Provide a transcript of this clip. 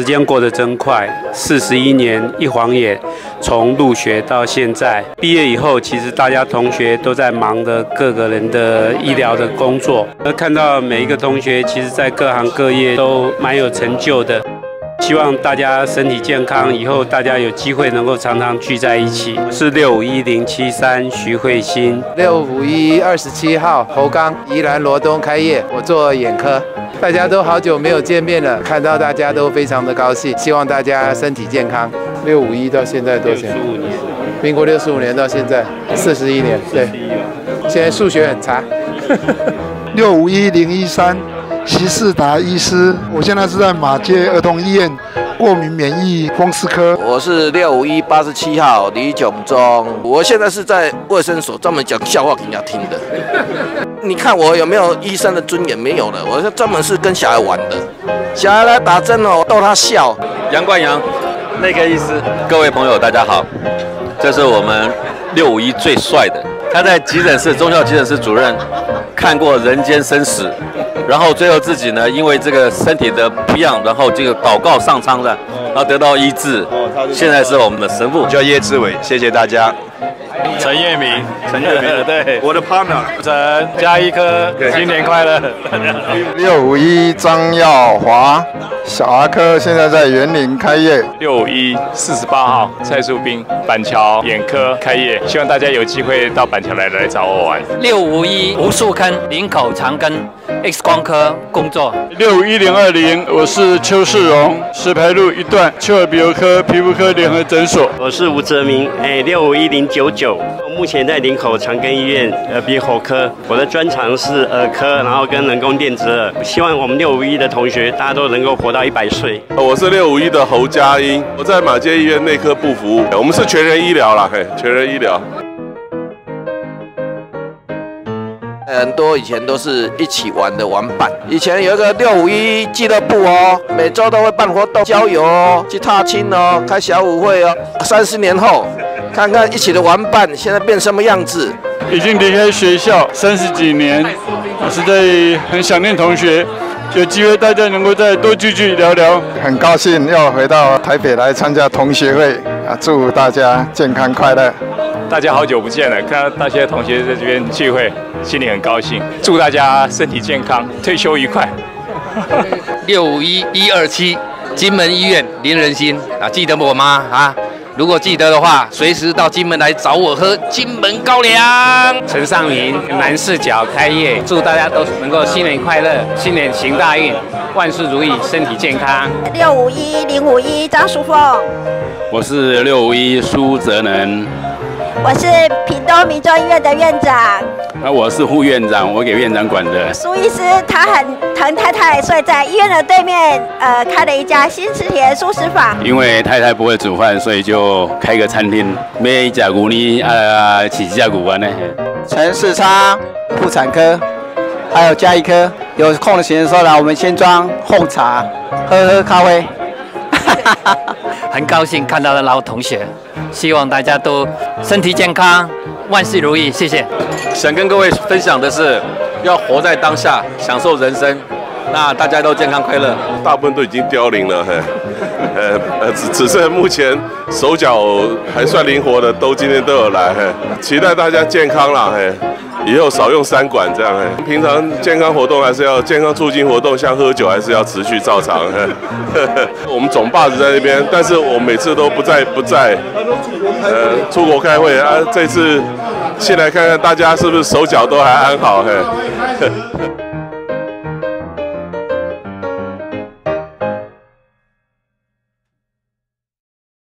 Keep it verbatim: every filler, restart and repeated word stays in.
时间过得真快，四十一年一晃眼，从入学到现在，毕业以后，其实大家同学都在忙着各个人的医疗的工作。那看到每一个同学，其实在各行各业都蛮有成就的。希望大家身体健康，以后大家有机会能够常常聚在一起。我是六五一零七三徐慧欣， 六五一二十七号侯刚，宜兰罗东开业，我做眼科。大家都好久没有见面了，看到大家都非常的高兴，希望大家身体健康。六五一到现在多少年？六十五年。民国六十五年到现在四十一年，对。现在数学很差。 六五一零一三。徐世达医师，我现在是在马街儿童医院过敏免疫风湿科。 我是六五一八十七号李炯忠，我现在是在卫生所专门讲笑话给人家听的。你看我有没有医生的尊严？没有了，我是专门是跟小孩玩的，小孩来打针哦，逗他笑。 杨冠阳，内科医师，各位朋友大家好，这是我们六五一最帅的，他在急诊室中校急诊室主任看过人间生死。然后最后自己呢，因为这个身体的不一样，然后这个祷告上苍的，然后得到医治。现在是我们的神父， 叫叶志伟，谢谢大家。 陈彦明， 陈彦明， 对， 我的 partner， 陈加医科，新年快乐。 六五一张耀华，小儿科现在在园林开业。 六五一四十八号蔡树斌，板桥眼科开业，希望大家有机会到板桥来来找我玩。 六五一吴树坑，林口长庚 X 光科工作。 六五一零二零，我是邱世荣，石牌路一段丘耳鼻喉科皮肤科联合诊所。 我是吴泽明，哎，六五一零九九，目前在林口长庚医院耳鼻喉科，我的专长是耳科，然后跟人工电子耳。希望我们六五一的同学大家都能够活到一百岁。 我是六五一的侯佳音，我在马街医院内科部服务，我们是全人医疗啦，嘿，全人医疗。 很多以前都是一起玩的玩伴，以前有一个六五一俱乐部哦，每周都会办活动，郊游哦，去踏青哦，开小舞会哦。三十年后，看看一起的玩伴现在变什么样子。 已经离开学校三十几年，我实在很想念同学。有机会大家能够再多聚聚聊聊， 很高兴要回到台北来参加同学会啊！祝大家健康快乐。 大家好久不见了，看到大些同学在这边聚会，心里很高兴。祝大家身体健康，退休愉快。 六五一一二七，金门医院林仁心啊，记得我吗？啊？如果记得的话，随时到金门来找我喝金门高粱。 陈尚明南四角开业，祝大家都能够新年快乐，新年行大运，万事如意，身体健康。 六五一零五一张淑凤， 我是六五一苏泽能， 我是屏东民众医院的院长。 那我是副院长，我给院长管的。 苏医师他很疼太太，所以在医院的对面，呃，开了一家新池田素食坊。 因为太太不会煮饭，所以就开个餐厅，买甲骨呢，啊，起甲骨啊呢。 陈世昌，妇产科，还有家医科，有空的时候呢，我们先装红茶，喝喝咖啡。 很高兴看到的老同学，希望大家都身体健康，万事如意，谢谢。 想跟各位分享的是，要活在当下，享受人生。那大家都健康快乐。 大部分都已经凋零了，嘿，呃呃，只只是目前手脚还算灵活的，都今天都有来，嘿，期待大家健康啦，嘿。以后少用三管这样，嘿，平常健康活动还是要健康促进活动，像喝酒还是要持续照常。我们总霸子在那边，但是我每次都不在不在，呃，出国开会啊，这次先来看看大家是不是手脚都还安好，嘿。